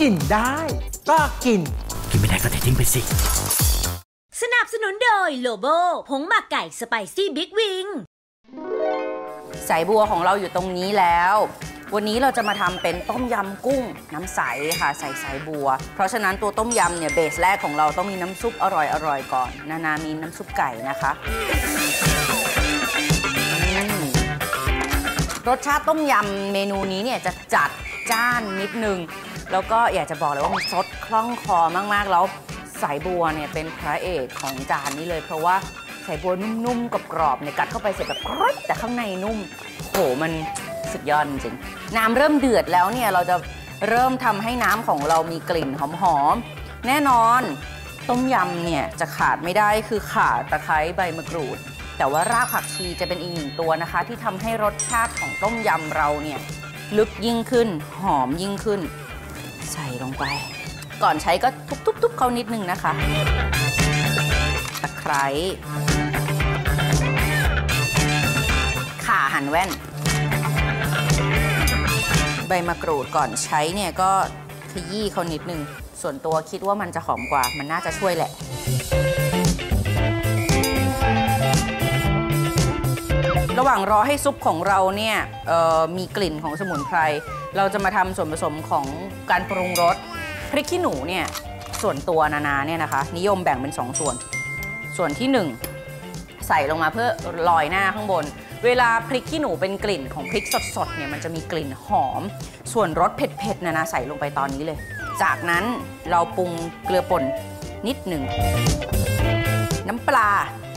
กินได้ก็กินไม่ได้ก็เททิ้งไปสิสนับสนุนโดยโลโบผงหมักไก่สไปซี่บิ๊กวิงสายบัวของเราอยู่ตรงนี้แล้ววันนี้เราจะมาทำเป็นต้มยำกุ้งน้ำใสค่ะใส่สายบัวเพราะฉะนั้นตัวต้มยำเนี่ยเบสแรกของเราต้องมีน้ำซุปอร่อยก่อนนามีน้ำซุปไก่นะคะรสชาติต้มยำเมนูนี้เนี่ยจะจัดจ้านนิดนึงแล้วก็อยากจะบอกเลยว่ามันซดคล่องคอมากๆแล้วสายบัวเนี่ยเป็นพระเอกของจานนี้เลยเพราะว่าสายบัวนุ่มๆกรอบๆเนี่ยกัดเข้าไปเสร็จแบบกรอบแต่ข้างในนุ่มโหมันสุดยอดจริงน้ำเริ่มเดือดแล้วเนี่ยเราจะเริ่มทำให้น้ำของเรามีกลิ่นหอมๆแน่นอนต้มยำเนี่ยจะขาดไม่ได้คือข่าตะไคร้ใบมะกรูดแต่ว่ารากผักชีจะเป็นอีกหนึ่งตัวนะคะที่ทำให้รสชาติของต้มยำเราเนี่ยลึกยิ่งขึ้นหอมยิ่งขึ้นใส่ลงไปก่อนใช้ก็ทุบๆเขานิดนึงนะคะตะไคร้ข่าหั่นแว่นใบมะกรูดก่อนใช้เนี่ยก็ขยี้เขานิดนึงส่วนตัวคิดว่ามันจะหอมกว่ามันน่าจะช่วยแหละระหว่างรอให้ซุปของเราเนี่ยมีกลิ่นของสมุนไพรเราจะมาทำส่วนผสมของการปรุงรสพริกขี้หนูเนี่ยส่วนตัวนาเนี่ยนะคะนิยมแบ่งเป็น2ส่วนที่1ใส่ลงมาเพื่อลอยหน้าข้างบนเวลาพริกขี้หนูเป็นกลิ่นของพริกสดๆเนี่ยมันจะมีกลิ่นหอมส่วนรสเผ็ดๆนาใส่ลงไปตอนนี้เลยจากนั้นเราปรุงเกลือป่นนิดหนึ่งน้ำปลา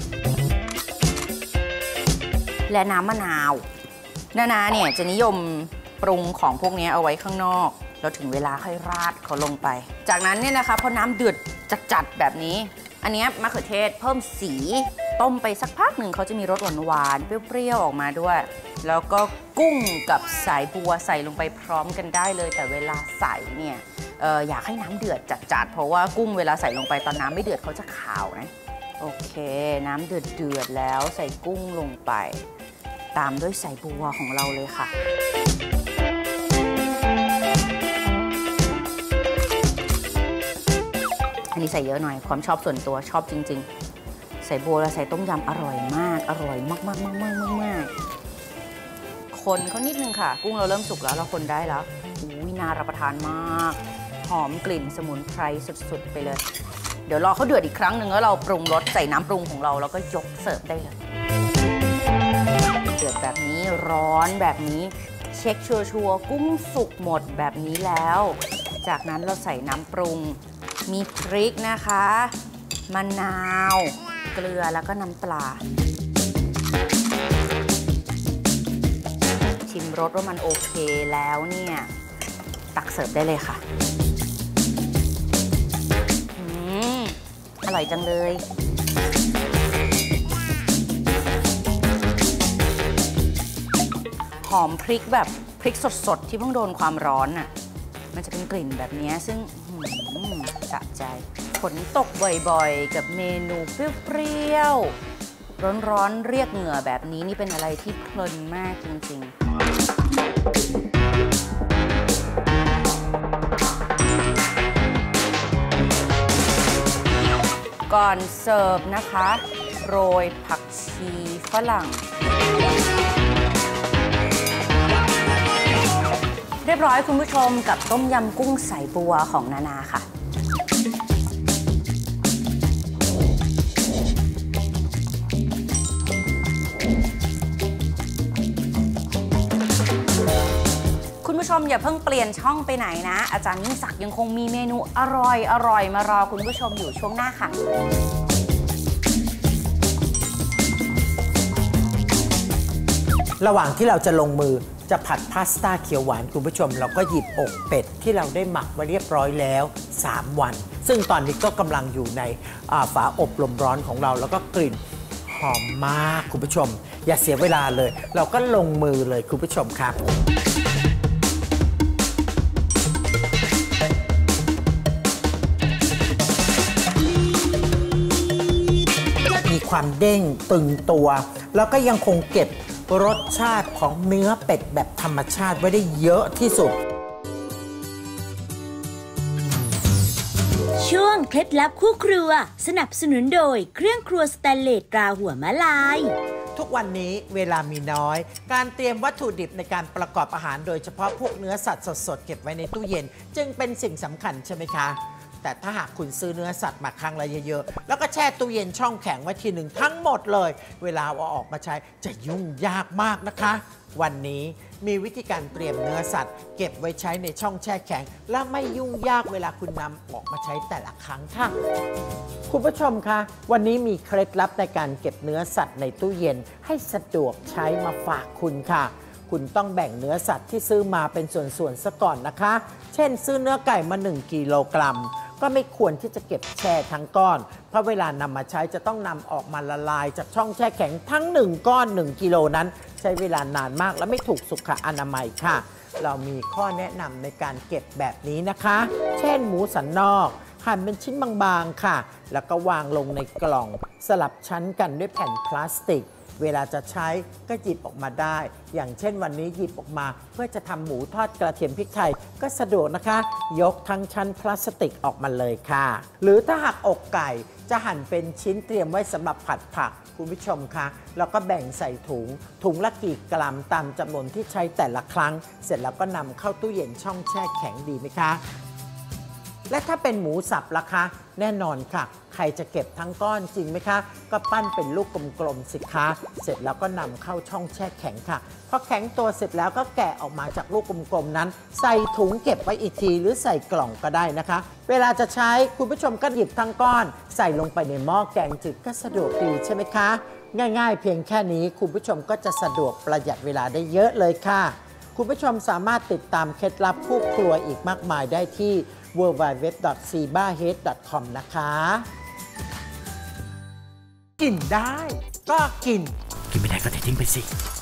และน้ำมะนาวนาเนี่ยจะนิยมปรุงของพวกนี้เอาไว้ข้างนอกแล้วถึงเวลาค่อยราดเขาลงไปจากนั้นเนี่ยนะคะพอน้ำเดือดจัดแบบนี้อันนี้มะเขือเทศเพิ่มสีต้มไปสักพักหนึ่งเขาจะมีรสหวานๆเปรี้ยวๆออกมาด้วยแล้วก็กุ้งกับสายบัวใส่ลงไปพร้อมกันได้เลยแต่เวลาใส่เนี่ยอยากให้น้ำเดือดจัดเพราะว่ากุ้งเวลาใส่ลงไปตอนน้ำไม่เดือดเขาจะขาวนะโอเคน้ำเดือดแล้วใส่กุ้งลงไปตามด้วยสายบัวของเราเลยค่ะอันนี้ใส่เยอะหน่อยความชอบส่วนตัวชอบจริงๆใส่บัวแล้วใส่ต้มยำอร่อยมากอร่อยมากคนเขานิดนึงค่ะกุ้งเราเริ่มสุกแล้วเราคนได้แล้วน่ารับประทานมากหอมกลิ่นสมุนไพรสุดๆไปเลยเดี๋ยวรอเขาเดือดอีกครั้งหนึ่งแล้วเราปรุงรสใส่น้ำปรุงของเราแล้วก็ยกเสิร์ฟได้เลยเดือดแบบนี้ร้อนแบบนี้เช็คชัวร์กุ้งสุกหมดแบบนี้แล้วจากนั้นเราใส่น้ำปรุงมีพริกนะคะมะนาวเกลือแล้วก็น้ำปลาชิมรสว่ามันโอเคแล้วเนี่ยตักเสิร์ฟได้เลยค่ะอร่อยจังเลยหอมพริกแบบพริกสดๆที่เพิ่งโดนความร้อนน่ะมันจะเป็นกลิ่นแบบนี้ซึ่งสะใจฝนตกบ่อยๆกับเมนูเปรี้ยวๆร้อนๆเรียกเหงื่อแบบนี้นี่เป็นอะไรที่เพลินมากจริงๆก่อนเสิร์ฟนะคะโรยผักชีฝรั่งเรียบร้อยคุณผู้ชมกับต้มยำกุ้งสายบัวของนาค่ะคุณผู้ชมอย่าเพิ่งเปลี่ยนช่องไปไหนนะอาจารย์ยิ่งศักดิ์ยังคงมีเมนูอร่อยมารอคุณผู้ชมอยู่ช่วงหน้าค่ะระหว่างที่เราจะลงมือจะผัดพาสต้าเขียวหวานคุณผู้ชมเราก็หยิบอกเป็ดที่เราได้หมักมาเรียบร้อยแล้ว3 วันซึ่งตอนนี้ก็กำลังอยู่ในฝาอบลมร้อนของเราแล้วก็กลิ่นหอมมากคุณผู้ชมอย่าเสียเวลาเลยเราก็ลงมือเลยคุณผู้ชมครับมีความเด้งตึงตัวแล้วก็ยังคงเก็บรสชาติของเนื้อเป็ดแบบธรรมชาติไว้ได้เยอะที่สุดงเคล็ดลับคู่ครัวสนับสนุนโดยเครื่องครัวสแตนเลสตราหัวมะลายทุกวันนี้เวลามีน้อย การเตรียมวัตถุดิบในการประกอบอาหารโดยเฉพาะพวกเนื้อสัตว์สดๆเก็บไว้ในตู้เย็นจึงเป็นสิ่งสำคัญใช่ไหมคะ แต่ถ้าหากคุณซื้อเนื้อสัตว์มาครั้งละเยอะๆแล้วก็แช่ตู้เย็นช่องแข็งไว้ทีหนึ่งทั้งหมดเลยเวลาเอาออกมาใช้จะยุ่งยากมากนะคะ วันนี้มีวิธีการเตรียมเนื้อสัตว์เก็บไว้ใช้ในช่องแช่แข็งและไม่ยุ่งยากเวลาคุณนำออกมาใช้แต่ละครั้งค่ะคุณผู้ชมคะวันนี้มีเคล็ดลับในการเก็บเนื้อสัตว์ในตู้เย็นให้สะดวกใช้มาฝากคุณค่ะคุณต้องแบ่งเนื้อสัตว์ที่ซื้อมาเป็นส่วนๆซะก่อนนะคะเช่นซื้อเนื้อไก่มา1กิโลกรัมก็ไม่ควรที่จะเก็บแช่ทั้งก้อนเพราะเวลานำมาใช้จะต้องนำออกมาละลายจากช่องแช่แข็งทั้ง1ก้อน1กิโลนั้นใช้เวลานานมากและไม่ถูกสุขอนามัยค่ะเรามีข้อแนะนำในการเก็บแบบนี้นะคะเช่นหมูสันนอกหั่นเป็นชิ้นบางๆค่ะแล้วก็วางลงในกล่องสลับชั้นกันด้วยแผ่นพลาสติกเวลาจะใช้ก็หยิบออกมาได้อย่างเช่นวันนี้หยิบออกมาเพื่อจะทำหมูทอดกระเทียมพริกไทยก็สะดวกนะคะยกทั้งชั้นพลาสติกออกมาเลยค่ะหรือถ้าหากอกไก่จะหั่นเป็นชิ้นเตรียมไว้สำหรับผัดผักคุณผู้ชมคะแล้วก็แบ่งใส่ถุงละกี่กรัมตามจำนวนที่ใช้แต่ละครั้งเสร็จแล้วก็นำเข้าตู้เย็นช่องแช่แข็งดีไหมคะและถ้าเป็นหมูสับล่ะคะแน่นอนค่ะใครจะเก็บทั้งก้อนจริงไหมคะก็ปั้นเป็นลูกกลมๆสิคะเสร็จแล้วก็นำเข้าช่องแช่แข็งค่ะพอแข็งตัวเสร็จแล้วก็แกะออกมาจากลูกกลมๆนั้นใส่ถุงเก็บไว้อีกทีหรือใส่กล่องก็ได้นะคะเวลาจะใช้คุณผู้ชมก็หยิบทั้งก้อนใส่ลงไปในหม้อแกงจืดก็สะดวกดีใช่ไหมคะง่ายๆเพียงแค่นี้คุณผู้ชมก็จะสะดวกประหยัดเวลาได้เยอะเลยค่ะคุณผู้ชมสามารถติดตามเคล็ดลับคู่ครัวอีกมากมายได้ที่ www.sibahead.com นะคะกินได้ก็กินไม่ได้ก็ทิ้งไปสิ